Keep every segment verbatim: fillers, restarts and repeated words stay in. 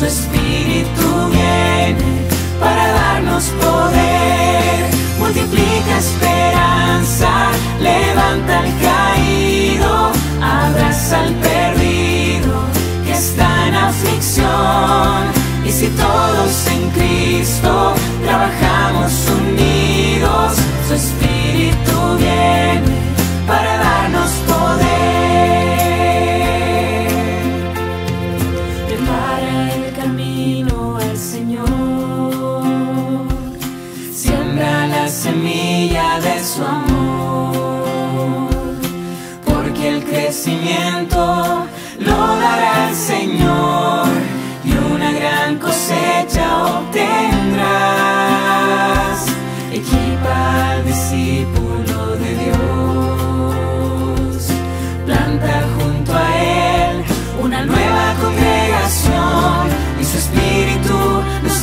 Su Espíritu viene para darnos poder, multiplica esperanza, levanta al caído, abraza al perdido que está en aflicción. Y si todos en Cristo trabajamos unidos, su Espíritu viene para darnos poder. Prepara el camino al Señor, siembra la semilla de su amor, porque el crecimiento lo dará el Señor y una gran cosecha obtendrás. Equipa al discípulo de Dios, planta junto a él una nueva congregación y su Espíritu nos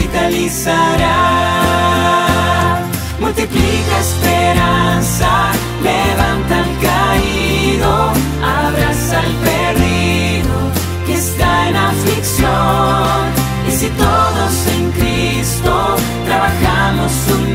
revitalizará. Multiplica esperanza, levanta al caído, abraza al perdido que está en aflicción. Y si todos en Cristo trabajamos unidos,